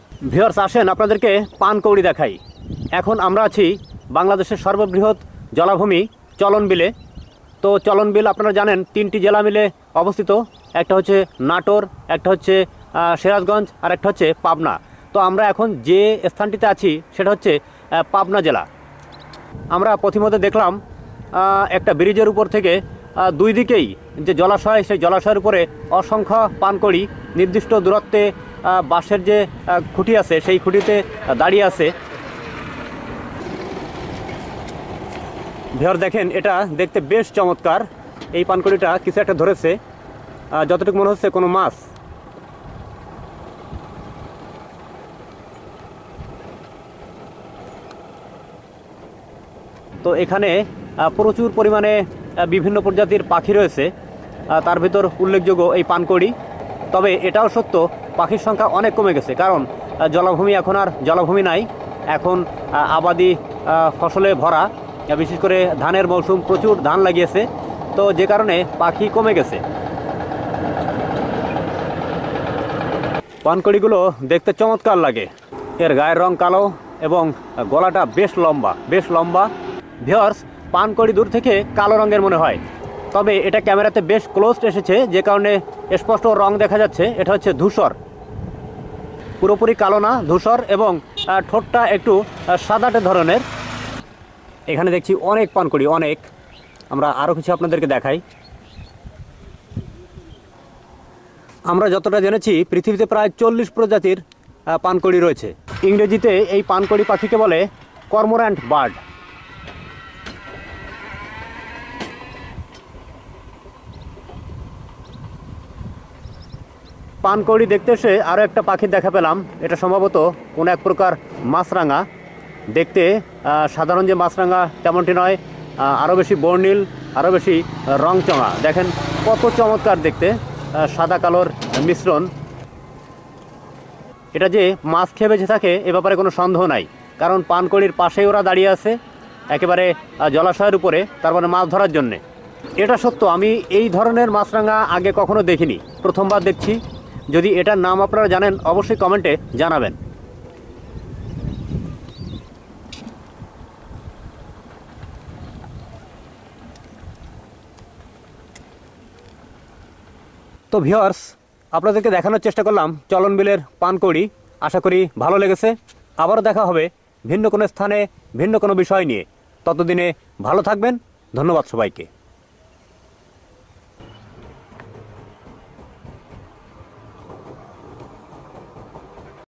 Viewers আসেন আপনাদেরকে পানকৌড়ি দেখাই। এখন আমরা আছি বাংলাদেশের সর্ববৃহৎ জলাভূমি চলন বিলে। তো চলন বিল আপনারা জানেন 3টি জেলা মিলে অবস্থিত, একটা হচ্ছে নাটোর, একটা হচ্ছে সিরাজগঞ্জ আর একটা হচ্ছে পাবনা। তো আমরা এখন যে স্থানটিতে আছি সেটা হচ্ছে পাবনা জেলা। আমরা পথিমধ্যে দেখলাম একটা ব্রিজের উপর থেকে দুই দিকেই যে জলাশয়, সেই জলাশয়ের উপরে অসংখ্য পানকৌড়ি নির্দিষ্ট দূরত্বে বাঁশের যে খুঁটি আছে সেই খুঁটিতে দাঁড়িয়ে আছে। ভিউয়ার দেখেন, এটা দেখতে বেশ চমৎকার। এই পানকৌড়িটা কিছু একটা ধরেছে, যতটুকু মনে হচ্ছে কোনো মাছ। তো এখানে প্রচুর পরিমাণে বিভিন্ন প্রজাতির পাখি রয়েছে, তার ভিতর উল্লেখযোগ্য এই পানকৌড়ি। তবে এটাও সত্য, পাখির সংখ্যা অনেক কমে গেছে, কারণ জলাভূমি এখন আর জলাভূমি নাই, এখন আবাদি ফসলে ভরা। বিশেষ করে ধানের মৌসুম, প্রচুর ধান লাগিয়েছে, তো যে কারণে পাখি কমে গেছে। পানকৌড়িগুলো দেখতে চমৎকার লাগে, এর গায়ের রং কালো এবং গলাটা বেশ লম্বা। ভিউয়ার্স, পানকৌড়ি দূর থেকে কালো রঙের মনে হয়, তবে এটা ক্যামেরাতে বেশ ক্লোজ এসেছে, যে কারণে স্পষ্ট রং দেখা যাচ্ছে। এটা হচ্ছে ধূসর, পুরোপুরি কালো না, ধূসর, এবং ঠোঁটটা একটু সাদাটে ধরনের। এখানে দেখছি অনেক পানকৌড়ি, অনেক। আমরা আরও কিছু আপনাদেরকে দেখাই। আমরা যতটা জেনেছি পৃথিবীতে প্রায় 40 প্রজাতির পানকৌড়ি রয়েছে। ইংরেজিতে এই পানকৌড়ি পাখিকে বলে কর্মোর্যান্ট বার্ড। পানকৌড়ি দেখতে এসে আরও একটা পাখির দেখা পেলাম। এটা সম্ভবত কোনো এক প্রকার মাছরাঙা। দেখতে সাধারণ যে মাছরাঙা তেমনটি নয়, আরও বেশি বর্ণিল, আরও বেশি রংচঙা। দেখেন কত চমৎকার দেখতে, সাদা কালোর মিশ্রণ। এটা যে মাছ খেয়ে বেঁচে থাকে এ ব্যাপারে কোনো সন্দেহ নাই, কারণ পানকৌড়ির পাশেই ওরা দাঁড়িয়ে আছে, একেবারে জলাশয়ের উপরে, তার মানে মাছ ধরার জন্যে। এটা সত্য, আমি এই ধরনের মাছরাঙা আগে কখনো দেখিনি, প্রথমবার দেখছি। যদি এটার নাম আপনারা জানেন অবশ্যই কমেন্টে জানাবেন। তো ভিউয়ার্স, আপনাদেরকে দেখানোর চেষ্টা করলাম চলন বিলের পানকৌড়ি। আশা করি ভালো লেগেছে। আবারও দেখা হবে ভিন্ন কোনো স্থানে, ভিন্ন কোনো বিষয় নিয়ে। ততদিনে ভালো থাকবেন। ধন্যবাদ সবাইকে।